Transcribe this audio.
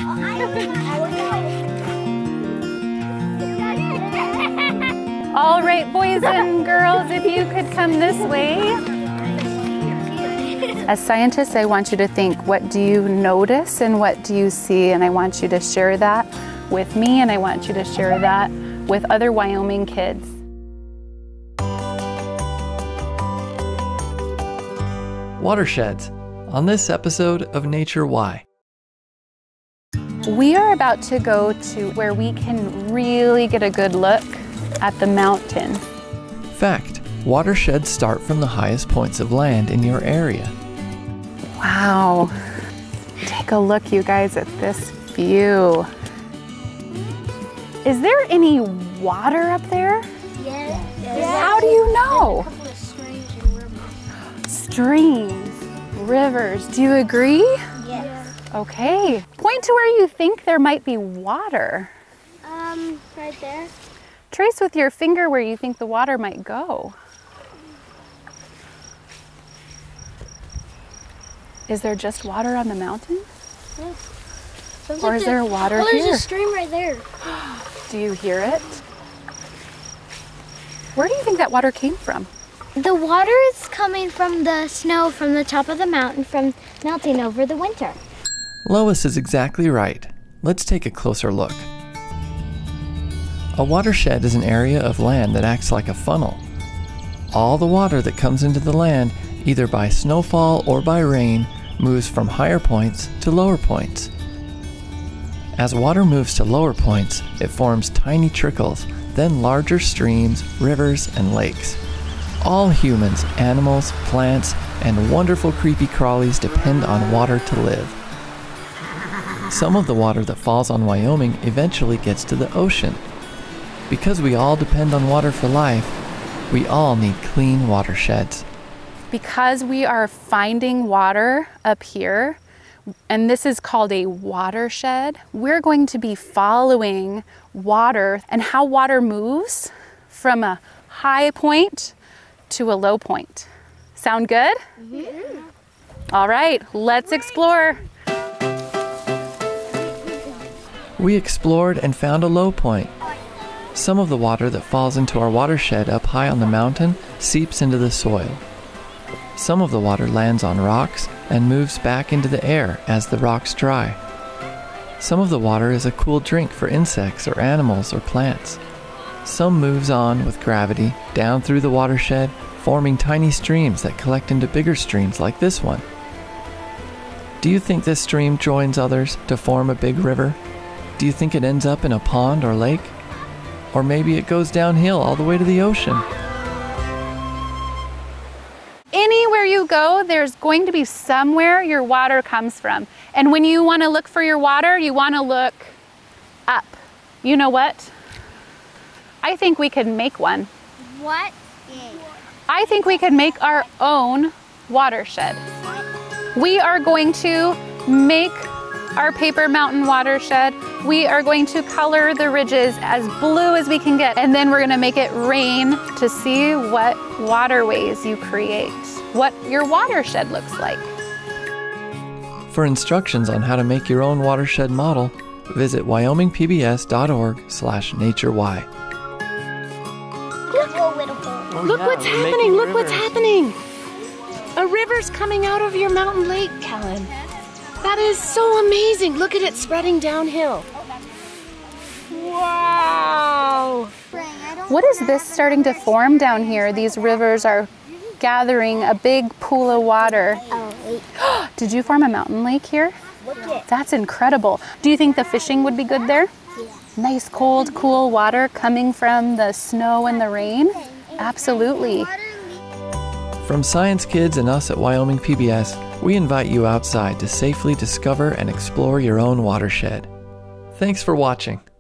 All right, boys and girls, if you could come this way. As scientists, I want you to think, what do you notice and what do you see? And I want you to share that with me, and I want you to share that with other Wyoming kids. Watersheds, on this episode of Nature Why. We are about to go to where we can really get a good look at the mountain. Fact, watersheds start from the highest points of land in your area. Wow. Take a look, you guys, at this view. Is there any water up there? Yes. How do you know? Streams, rivers. Do you agree? Yes. Okay. Point to where you think there might be water. Right there. Trace with your finger where you think the water might go. Is there just water on the mountain? Yes. Or is there water here? There's a stream right there. Do you hear it? Where do you think that water came from? The water is coming from the snow from the top of the mountain from melting over the winter. Lois is exactly right. Let's take a closer look. A watershed is an area of land that acts like a funnel. All the water that comes into the land, either by snowfall or by rain, moves from higher points to lower points. As water moves to lower points, it forms tiny trickles, then larger streams, rivers, and lakes. All humans, animals, plants, and wonderful creepy crawlies depend on water to live. Some of the water that falls on Wyoming eventually gets to the ocean. Because we all depend on water for life, we all need clean watersheds. Because we are finding water up here, and this is called a watershed, we're going to be following water and how water moves from a high point to a low point. Sound good? Yeah. All right, let's explore. We explored and found a low point. Some of the water that falls into our watershed up high on the mountain seeps into the soil. Some of the water lands on rocks and moves back into the air as the rocks dry. Some of the water is a cool drink for insects or animals or plants. Some moves on with gravity down through the watershed, forming tiny streams that collect into bigger streams like this one. Do you think this stream joins others to form a big river? Do you think it ends up in a pond or lake? Or maybe it goes downhill all the way to the ocean. Anywhere you go, there's going to be somewhere your water comes from. And when you want to look for your water, you want to look up. You know what? I think we could make one. What? I think we could make our own watershed. We are going to make our paper mountain watershed. We are going to color the ridges as blue as we can get, and then we're going to make it rain to see what waterways you create, what your watershed looks like. For instructions on how to make your own watershed model, visit wyomingpbs.org/naturewhy. Look what's happening, look what's happening. A river's coming out of your mountain lake, Kellen. That is so amazing. Look at it spreading downhill. Wow. What is this starting to form down here? These rivers are gathering a big pool of water. Did you form a mountain lake here? That's incredible. Do you think the fishing would be good there? Nice, cold, cool water coming from the snow and the rain? Absolutely. From Science Kids and us at Wyoming PBS, we invite you outside to safely discover and explore your own watershed. Thanks for watching.